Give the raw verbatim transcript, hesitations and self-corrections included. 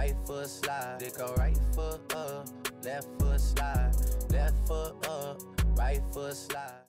right foot slide. They go right foot up, left foot slide, left foot up, right foot slide.